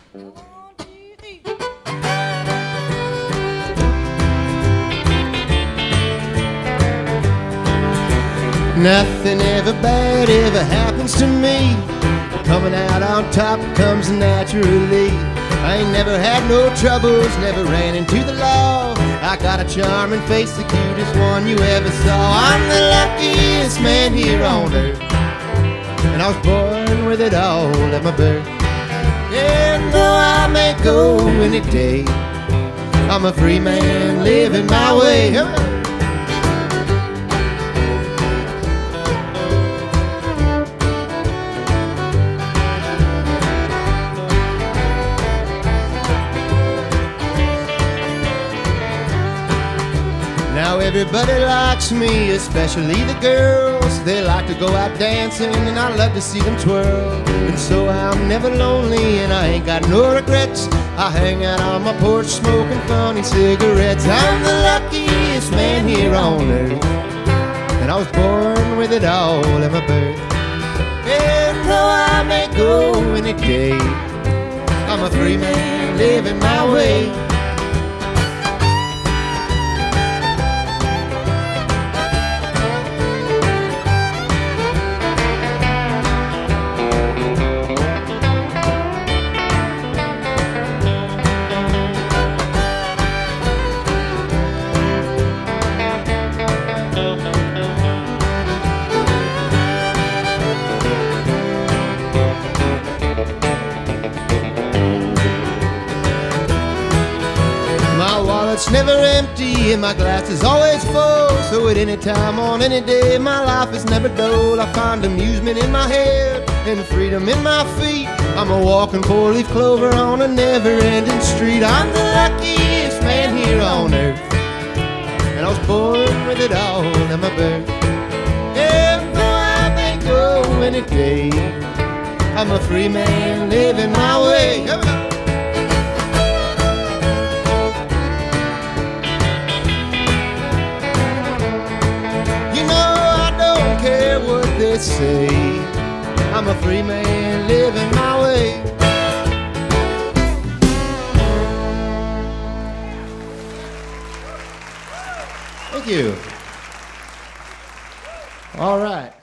Nothing ever bad ever happens to me. Coming out on top comes naturally. I ain't never had no troubles, never ran into the law. I got a charming face, the cutest one you ever saw. I'm the luckiest man here on earth, and I was born with it all at my birth. And though I may go any day, I'm a free man living my way. Now everybody likes me, especially the girls. They like to go out dancing and I love to see them twirl. And so I'm never lonely and I ain't got no regrets. I hang out on my porch smoking funny cigarettes. I'm the luckiest man here on earth, and I was born with it all at my birth. And though I may go any day, I'm a free man living my way. It's never empty and my glass is always full. So at any time on any day my life is never dull. I find amusement in my head and freedom in my feet. I'm a walking four-leaf clover on a never-ending street. I'm the luckiest man here on earth, and I was born with it all at my birth. And though I may go any day, I'm a free man living my way. They say I'm a free man living my way. Thank you. All right.